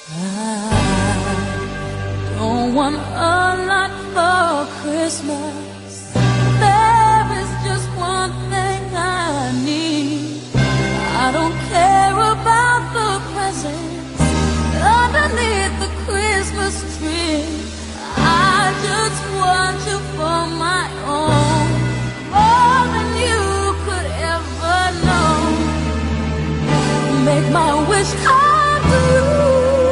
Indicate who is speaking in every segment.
Speaker 1: I don't want a lot for Christmas. There is just one thing I need. I don't care about the presents underneath the Christmas tree. I just want you for my own, more than you could ever know. Make my wish come true.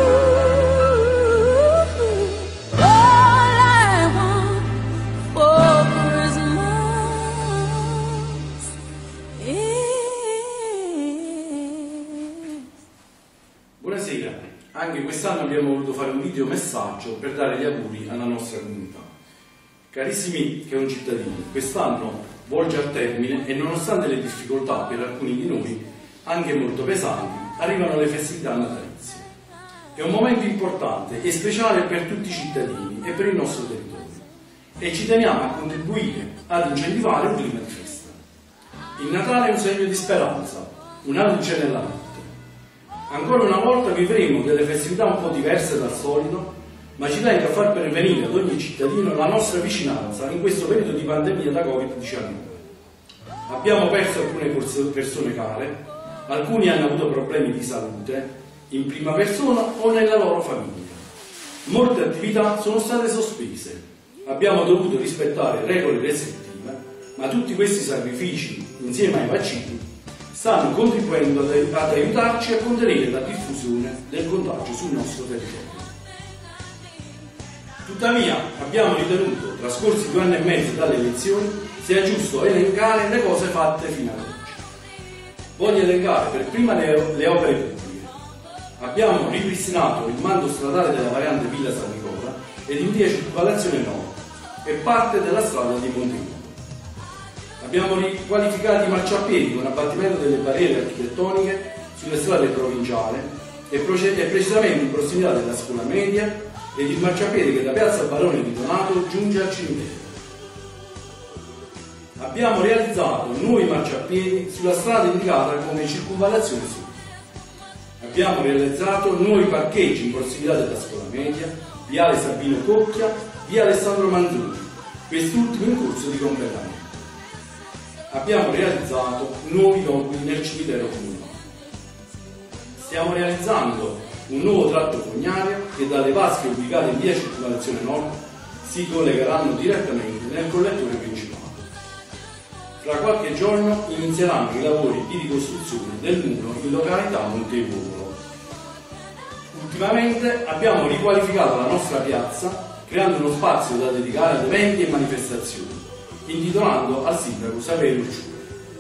Speaker 2: Anche quest'anno abbiamo voluto fare un video messaggio per dare gli auguri alla nostra comunità. Carissimi concittadini, quest'anno volge al termine e nonostante le difficoltà per alcuni di noi, anche molto pesanti, arrivano le festività natalizie. È un momento importante e speciale per tutti i cittadini e per il nostro territorio e ci teniamo a contribuire ad incentivare un clima di festa. Il Natale è un segno di speranza, una luce nella notte. Ancora una volta vivremo delle festività un po' diverse dal solito, ma ci tengo a far pervenire ad ogni cittadino la nostra vicinanza in questo periodo di pandemia da Covid-19. Abbiamo perso alcune persone care, alcuni hanno avuto problemi di salute, in prima persona o nella loro famiglia. Molte attività sono state sospese, abbiamo dovuto rispettare regole restrittive, ma tutti questi sacrifici, insieme ai vaccini, stanno contribuendo ad aiutarci a contenere la diffusione del contagio sul nostro territorio. Tuttavia, abbiamo ritenuto, trascorsi 2 anni e mezzo dalle elezioni, sia giusto elencare le cose fatte fino ad oggi. Voglio elencare per prima le opere pubbliche. Abbiamo ripristinato il mando stradale della variante Villa San Nicola ed in via Circolazione Nord e parte della strada di Montevideo. Abbiamo riqualificato i marciapiedi con abbattimento delle barriere architettoniche sulle strade provinciali e precisamente in prossimità della scuola media ed il marciapiede che da piazza Barone di Donato giunge al cimitero. Abbiamo realizzato nuovi marciapiedi sulla strada indicata come Circonvallazione Sud. Abbiamo realizzato nuovi parcheggi in prossimità della scuola media, viale Sabino Cocchia, via Alessandro Manzoni, quest'ultimo in corso di completamento. Abbiamo realizzato nuovi loghi nel cimitero comunale. Stiamo realizzando un nuovo tratto fognario che dalle vasche ubicate in via Circolazione Nord si collegheranno direttamente nel collettore principale. Tra qualche giorno inizieranno i lavori di ricostruzione del muro in località Montevolo. Ultimamente abbiamo riqualificato la nostra piazza creando uno spazio da dedicare ad eventi e manifestazioni, intitolando al sindaco Saverio Ciuri.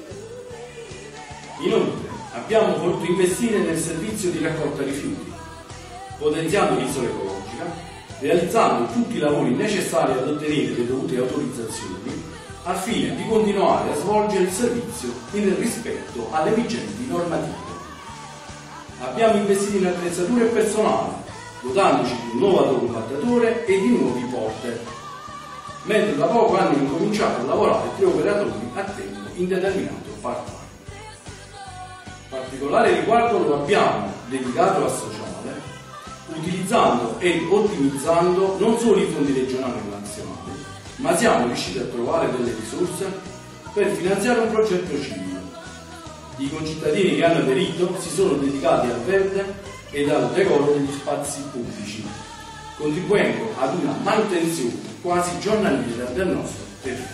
Speaker 2: Inoltre, abbiamo voluto investire nel servizio di raccolta rifiuti, potenziando l'isola ecologica, realizzando tutti i lavori necessari ad ottenere le dovute autorizzazioni, al fine di continuare a svolgere il servizio nel rispetto alle vigenti normative. Abbiamo investito in attrezzature e personale, dotandoci di un nuovo autocompattatore e di nuovi porter, mentre da poco hanno incominciato a lavorare 3 operatori a tempo indeterminato part-time. Particolare riguardo lo abbiamo dedicato al sociale, utilizzando ed ottimizzando non solo i fondi regionali e nazionali, ma siamo riusciti a trovare delle risorse per finanziare un progetto civile. I concittadini che hanno aderito si sono dedicati al verde ed al decoro degli spazi pubblici, contribuendo ad una manutenzione quasi giornaliera del nostro territorio.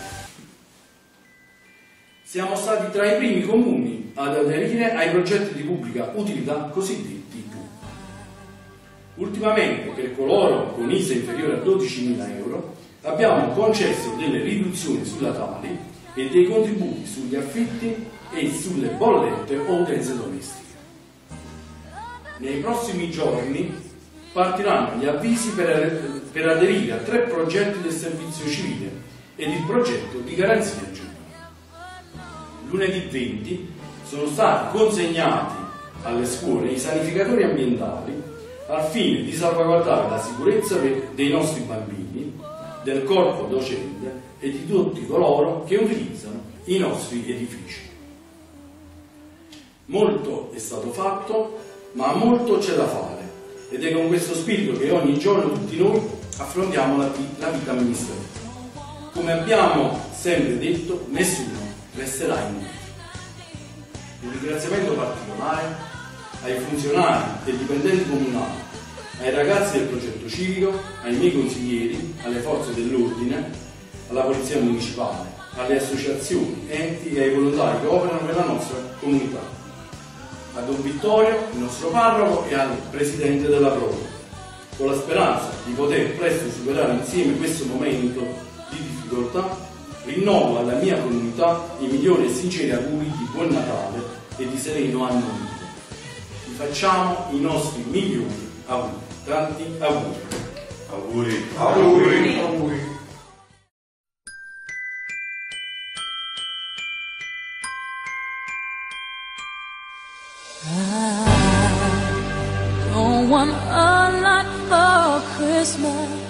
Speaker 2: Siamo stati tra i primi comuni ad aderire ai progetti di pubblica utilità cosiddetti PUB. Ultimamente, per coloro con ISA inferiore a 12.000 euro, abbiamo concesso delle riduzioni sulla Tali e dei contributi sugli affitti e sulle bollette o utenze domestiche. Nei prossimi giorni partiranno gli avvisi per aderire a 3 progetti del servizio civile ed il progetto di garanzia giudiziaria. Lunedì 20 sono stati consegnati alle scuole i sanificatori ambientali al fine di salvaguardare la sicurezza dei nostri bambini, del corpo docente e di tutti coloro che utilizzano i nostri edifici. Molto è stato fatto, ma molto c'è da fare ed è con questo spirito che ogni giorno tutti noi affrontiamo la vita amministrativa. Come abbiamo sempre detto, nessuno resterà indietro. Un ringraziamento particolare ai funzionari e dipendenti comunali, ai ragazzi del progetto civico, ai miei consiglieri, alle forze dell'ordine, alla polizia municipale, alle associazioni, enti e ai volontari che operano per la nostra comunità, a Don Vittorio, il nostro parroco, e al presidente della Prologo, con la speranza di poter presto superare insieme questo momento di difficoltà. Rinnovo alla mia comunità i migliori e sinceri auguri di buon Natale e di sereno anno nuovo. Vi facciamo i nostri migliori auguri. Tanti auguri.
Speaker 3: Auguri. Auguri. Auguri.
Speaker 1: I don't want a lot for Christmas.